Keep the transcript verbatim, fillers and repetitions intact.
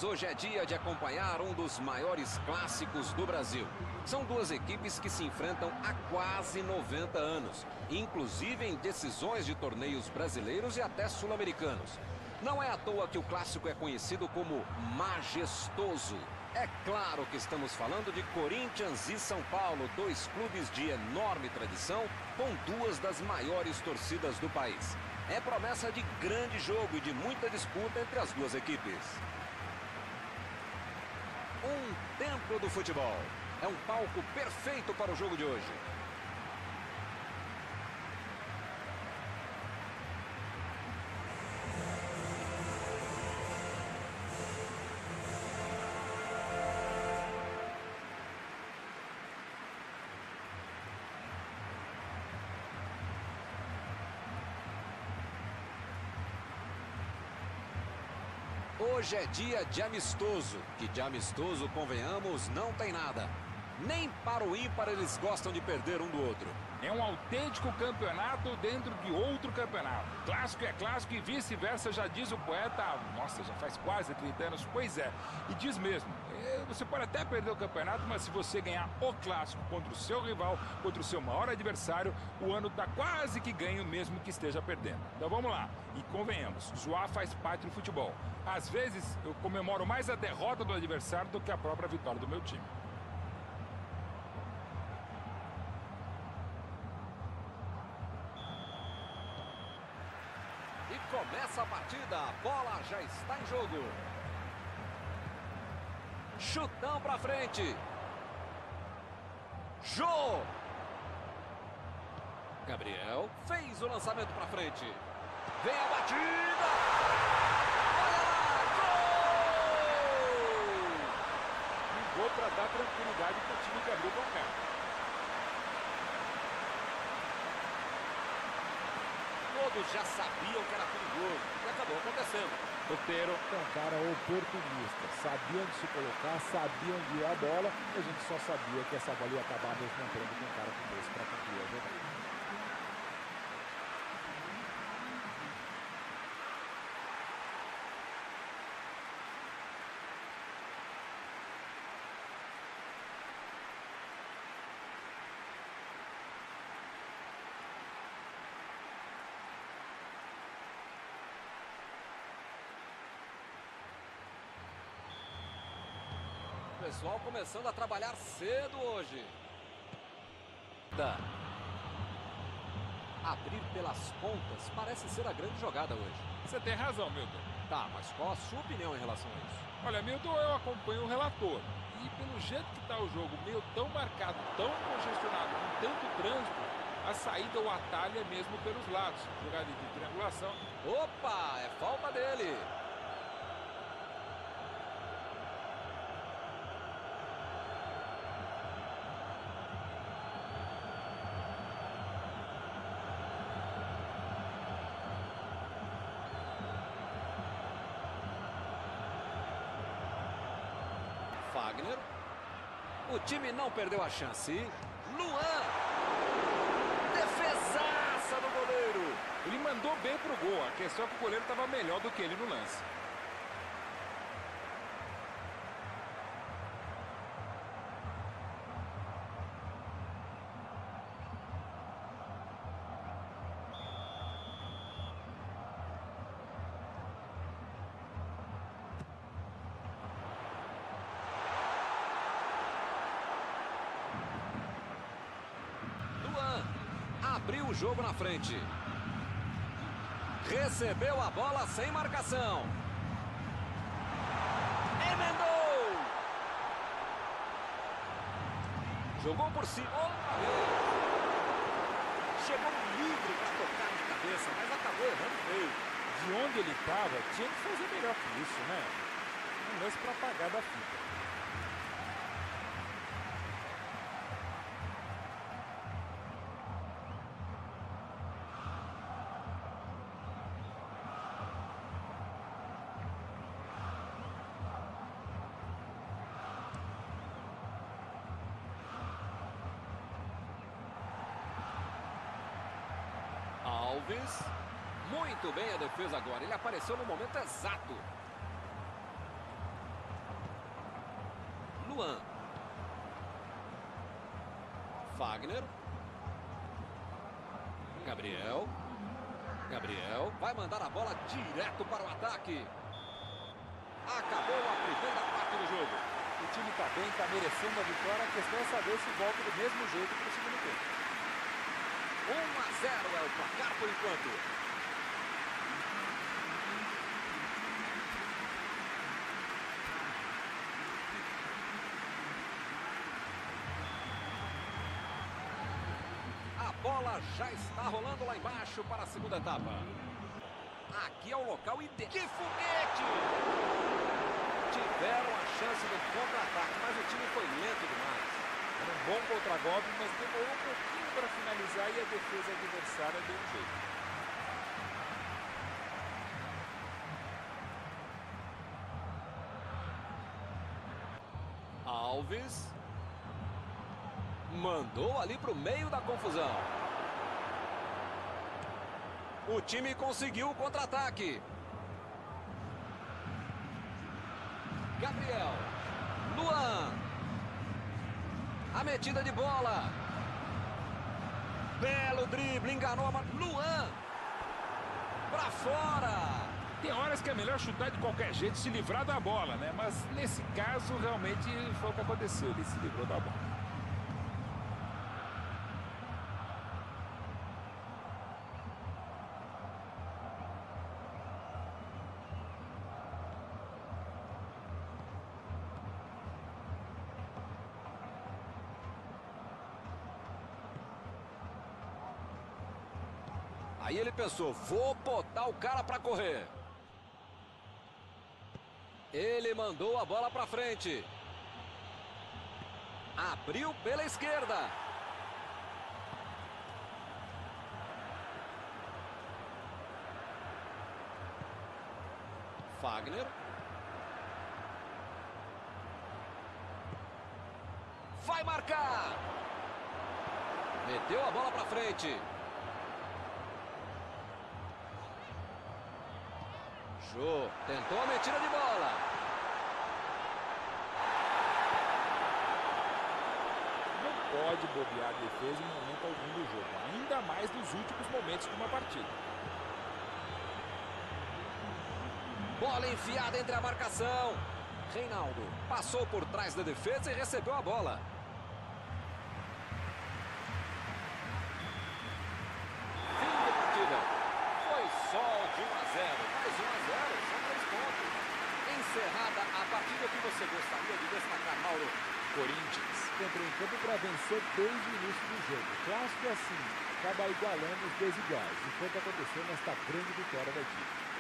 hoje é dia de acompanhar um dos maiores clássicos do Brasil. São duas equipes que se enfrentam há quase noventa anos, inclusive em decisões de torneios brasileiros e até sul-americanos. Não é à toa que o clássico é conhecido como majestoso. É claro que estamos falando de Corinthians e São Paulo, dois clubes de enorme tradição, com duas das maiores torcidas do país. É promessa de grande jogo e de muita disputa entre as duas equipes. Um templo do futebol. É um palco perfeito para o jogo de hoje. Hoje é dia de amistoso, que de amistoso, convenhamos, não tem nada. Nem para o ímpar eles gostam de perder um do outro. É um autêntico campeonato dentro de outro campeonato. Clássico é clássico e vice-versa, já diz o poeta. Nossa, já faz quase trinta anos. Pois é, e diz mesmo. Você pode até perder o campeonato, mas se você ganhar o clássico contra o seu rival, contra o seu maior adversário, o ano está quase que ganho mesmo que esteja perdendo. Então vamos lá. E convenhamos, zoar faz parte do futebol. Às vezes eu comemoro mais a derrota do adversário do que a própria vitória do meu time. E começa a partida, a bola já está em jogo. Chutão pra frente. Jô. Gabriel fez o lançamento pra frente. Vem a batida. Olha lá, gol! Um gol para dar tranquilidade para o time que abriu o placar. Todos já sabiam que era perigoso e acabou acontecendo. Roteiro é um cara oportunista, sabia onde se colocar, sabia onde ia a bola, e a gente só sabia que essa bola ia acabar mesmo entrando com um cara como esse para concluir a jogada. O pessoal começando a trabalhar cedo hoje. Tá. Abrir pelas pontas parece ser a grande jogada hoje. Você tem razão, Milton. Tá, mas qual a sua opinião em relação a isso? Olha, Milton, eu acompanho o relator. E pelo jeito que está o jogo meio tão marcado, tão congestionado, com tanto trânsito, a saída ou atalho é mesmo pelos lados. Jogada de triangulação. Opa, é falta dele. Fagner. O time não perdeu a chance. Luan. Defesaça do goleiro. Ele mandou bem pro gol. A questão é que o goleiro estava melhor do que ele no lance. Abriu o jogo na frente. Recebeu a bola sem marcação. Emendou. Jogou por cima. Chegou livre para tocar de cabeça, mas acabou errando feio. De onde ele estava, tinha que fazer melhor que isso, né? Um lance para apagar da fita. Alves. Muito bem a defesa agora. Ele apareceu no momento exato. Luan. Fagner. Gabriel. Gabriel vai mandar a bola direto para o ataque. Acabou a primeira parte do jogo. O time está bem, está merecendo a vitória. A questão é saber se volta do mesmo jeito para o segundo tempo. um a zero é o placar por enquanto. A bola já está rolando lá embaixo para a segunda etapa. Aqui é o local ideal. Que foguete! Tiveram a chance do contra-ataque, mas o time foi lento demais. Era um bom contra-golpe, mas demorou um pouquinho para finalizar e a defesa adversária deu um jeito. Alves mandou ali para o meio da confusão. O time conseguiu o contra-ataque. Gabriel. Luan. A metida de bola. Belo drible, enganou a... Luan. Para fora. Tem horas que é melhor chutar de qualquer jeito, se livrar da bola, né? Mas nesse caso, realmente foi o que aconteceu. Ele se livrou da bola. Aí ele pensou, vou botar o cara para correr. Ele mandou a bola para frente. Abriu pela esquerda. Fagner. Vai marcar. Meteu a bola para frente. Jô tentou a metida de bola. Não pode bobear a defesa em momento algum do jogo, ainda mais nos últimos momentos de uma partida. Bola enfiada entre a marcação. Reinaldo passou por trás da defesa e recebeu a bola. Fim de partida. Foi só de um a zero. Mais um a zero, são três pontos. Encerrada a partida, que você gostaria de destacar, Mauro? Corinthians entrou em campo para vencer desde o início do jogo. Clássico é assim, acaba igualando os desiguais. E foi o que aconteceu nesta grande vitória da equipe.